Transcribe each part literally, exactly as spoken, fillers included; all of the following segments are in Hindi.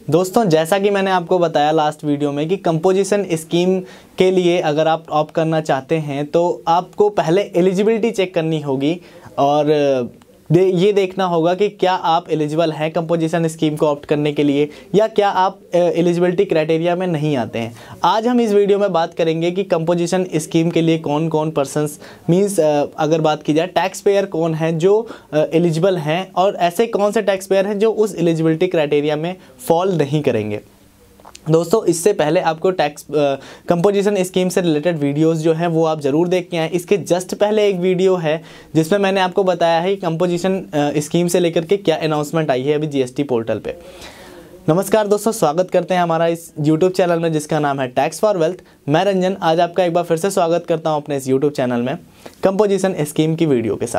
दोस्तों, जैसा कि मैंने आपको बताया लास्ट वीडियो में कि कंपोजिशन स्कीम के लिए अगर आप ऑप्ट करना चाहते हैं तो आपको पहले एलिजिबिलिटी चेक करनी होगी और दे, ये देखना होगा कि क्या आप एलिजिबल हैं कंपोजिशन स्कीम को ऑप्ट करने के लिए या क्या आप एलिजिबिलिटी क्राइटेरिया में नहीं आते हैं। आज हम इस वीडियो में बात करेंगे कि कंपोजिशन स्कीम के लिए कौन कौन पर्सन्स मींस अगर बात की जाए टैक्स पेयर कौन है जो एलिजिबल हैं और ऐसे कौन से टैक्स पेयर हैं जो उस एलिजिबिलिटी क्राइटेरिया में फॉल नहीं करेंगे। दोस्तों, इससे पहले आपको टैक्स कंपोजिशन स्कीम से रिलेटेड वीडियोस जो हैं वो आप ज़रूर देख के आएँ। इसके जस्ट पहले एक वीडियो है जिसमें मैंने आपको बताया है कि कंपोजिशन स्कीम से लेकर के क्या अनाउंसमेंट आई है अभी जीएसटी पोर्टल पे। नमस्कार दोस्तों, स्वागत करते हैं हमारा इस यूट्यूब चैनल में जिसका नाम है टैक्स फॉर वेल्थ। मैं रंजन आज आपका एक बार फिर से स्वागत करता हूँ अपने इस यूट्यूब चैनल में कंपोजिशन स्कीम की वीडियो के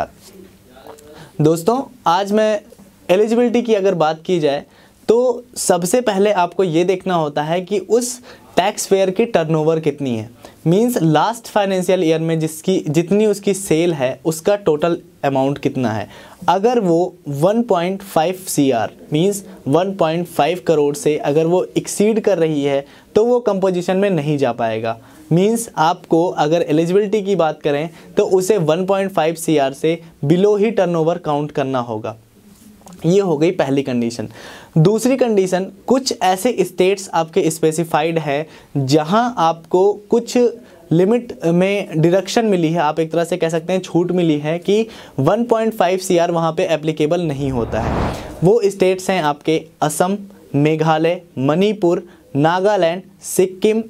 साथ। दोस्तों, आज मैं एलिजिबिलिटी की अगर बात की जाए तो सबसे पहले आपको ये देखना होता है कि उस टैक्स पेयर की टर्नओवर कितनी है। मींस लास्ट फाइनेंशियल ईयर में जिसकी जितनी उसकी सेल है उसका टोटल अमाउंट कितना है। अगर वो one point five C R means one point five crore से अगर वो एक्सीड कर रही है तो वो कंपोजिशन में नहीं जा पाएगा। मींस आपको अगर एलिजिबिलिटी की बात करें तो उसे one point five C R से बिलो ही टर्नओवर काउंट करना होगा। ये हो गई पहली कंडीशन। दूसरी कंडीशन, कुछ ऐसे स्टेट्स आपके स्पेसिफाइड है जहां आपको कुछ लिमिट में डिडक्शन मिली है, आप एक तरह से कह सकते हैं छूट मिली है कि one point five C R वहाँ पे एप्लीकेबल नहीं होता है। वो स्टेट्स हैं आपके असम, मेघालय, मणिपुर, नागालैंड, सिक्किम,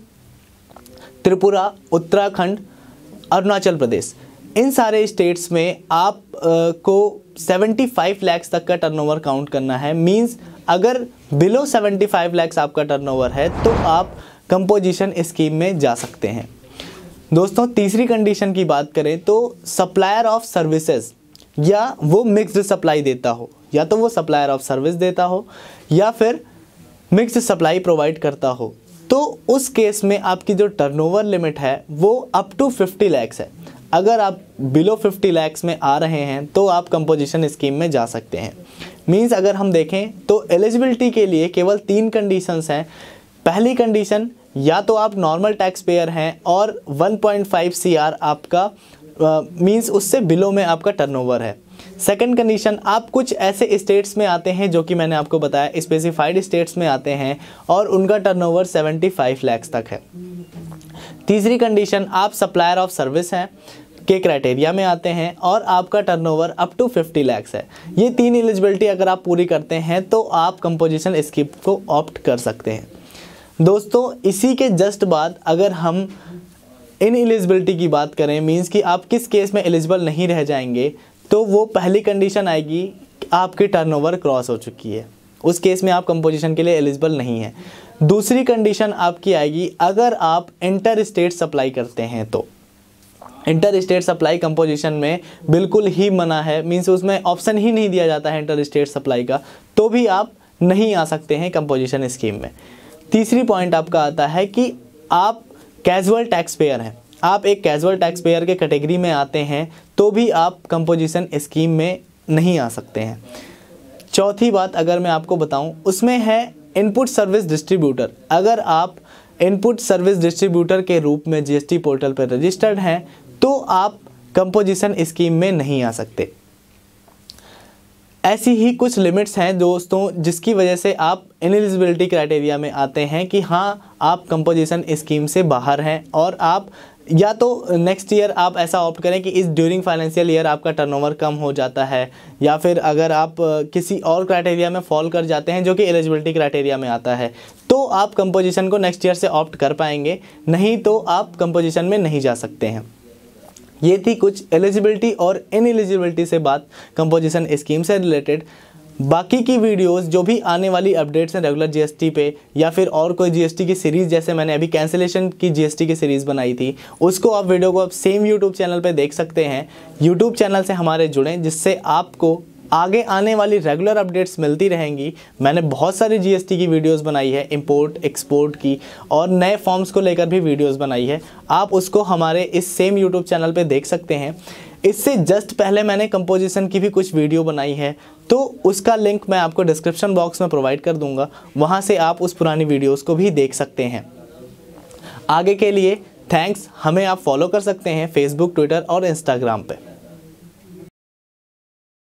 त्रिपुरा, उत्तराखंड, अरुणाचल प्रदेश। इन सारे स्टेट्स में आप आ, को पचहत्तर लाख तक का टर्नओवर काउंट करना है। मींस अगर बिलो पचहत्तर लाख आपका टर्नओवर है तो आप कंपोजिशन स्कीम में जा सकते हैं। दोस्तों, तीसरी कंडीशन की बात करें तो सप्लायर ऑफ सर्विसेज, या वो मिक्स्ड सप्लाई देता हो, या तो वो सप्लायर ऑफ सर्विस देता हो या फिर मिक्स्ड सप्लाई प्रोवाइड करता हो, तो उस केस में आपकी जो टर्नओवर लिमिट है वो अप टू फिफ्टी लैक्स है। अगर आप बिलो फिफ्टी लैक्स में आ रहे हैं तो आप कंपोजिशन स्कीम में जा सकते हैं। मींस अगर हम देखें तो एलिजिबिलिटी के लिए केवल तीन कंडीशंस हैं। पहली कंडीशन, या तो आप नॉर्मल टैक्स पेयर हैं और one point five C R आपका मींस उससे बिलो में आपका टर्नओवर है। सेकंड कंडीशन, आप कुछ ऐसे स्टेट्स में आते हैं जो कि मैंने आपको बताया स्पेसिफाइड स्टेट्स में आते हैं और उनका टर्नओवर पचहत्तर लाख तक है। तीसरी कंडीशन, आप सप्लायर ऑफ सर्विस हैं के क्राइटेरिया में आते हैं और आपका turnover up to fifty lakhs है। ये तीन एलिजिबिलिटी अगर आप पूरी करते हैं तो आप कंपोजिशन स्कीम को ऑप्ट कर सकते हैं। दोस्तों, इसी के जस्ट बाद अगर हम इन एलिजिबिलिटी की बात करें, मींस कि आप किस केस में एलिजिबल नहीं रह जाएंगे, तो वो पहली कंडीशन आएगी आपकी टर्नओवर क्रॉस हो चुकी है, उस केस में आप कंपोजिशन के लिए एलिजिबल नहीं है। दूसरी कंडीशन आपकी आएगी अगर आप इंटर स्टेट सप्लाई करते हैं तो इंटर स्टेट सप्लाई कंपोजिशन में बिल्कुल ही मना है। मींस उसमें ऑप्शन ही नहीं दिया जाता है इंटर स्टेट सप्लाई का, तो भी आप नहीं आ सकते हैं कंपोजिशन स्कीम में। तीसरी पॉइंट आपका आता है कि आप कैजुअल टैक्स पेयर हैं, आप एक कैजुअल टैक्स पेयर के कैटेगरी में आते हैं तो भी आप कंपोजिशन स्कीम में नहीं आ सकते हैं। चौथी बात अगर मैं आपको बताऊं उसमें है इनपुट सर्विस डिस्ट्रीब्यूटर। अगर आप इनपुट सर्विस डिस्ट्रीब्यूटर के रूप में जीएसटी पोर्टल पर रजिस्टर्ड हैं तो आप कंपोजिशन स्कीम में नहीं आ सकते। ऐसी ही कुछ लिमिट्स हैं दोस्तों जिसकी वजह से आप इनएलिजिबिलिटी क्राइटेरिया में आते हैं कि हाँ आप कंपोजिशन स्कीम से बाहर हैं और आप या तो नेक्स्ट ईयर आप ऐसा ऑप्ट करें कि इस ड्यूरिंग फाइनेंशियल ईयर आपका टर्नओवर कम हो जाता है, या फिर अगर आप किसी और क्राइटेरिया में फॉल कर जाते हैं जो कि एलिजिबिलिटी क्राइटेरिया में आता है तो आप कंपोजिशन को नेक्स्ट ईयर से ऑप्ट कर पाएंगे, नहीं तो आप कंपोजिशन में नहीं जा सकते हैं। ये थी कुछ एलिजिबिलिटी और इनएलिजिबिलिटी से बात कंपोजिशन स्कीम से रिलेटेड। बाकी की वीडियोस जो भी आने वाली अपडेट्स हैं रेगुलर जीएसटी पे या फिर और कोई जीएसटी की सीरीज़, जैसे मैंने अभी कैंसिलेशन की जीएसटी की सीरीज़ बनाई थी, उसको आप वीडियो को आप सेम यूट्यूब चैनल पे देख सकते हैं। यूट्यूब चैनल से हमारे जुड़ें जिससे आपको आगे आने वाली रेगुलर अपडेट्स मिलती रहेंगी। मैंने बहुत सारी जीएसटी की वीडियोस बनाई है, इंपोर्ट एक्सपोर्ट की, और नए फॉर्म्स को लेकर भी वीडियोस बनाई है। आप उसको हमारे इस सेम यूट्यूब चैनल पे देख सकते हैं। इससे जस्ट पहले मैंने कंपोजिशन की भी कुछ वीडियो बनाई है, तो उसका लिंक मैं आपको डिस्क्रिप्शन बॉक्स में प्रोवाइड कर दूंगा, वहाँ से आप उस पुरानी वीडियोस को भी देख सकते हैं। आगे के लिए थैंक्स। हमें आप फॉलो कर सकते हैं फेसबुक, ट्विटर और इंस्टाग्राम पे।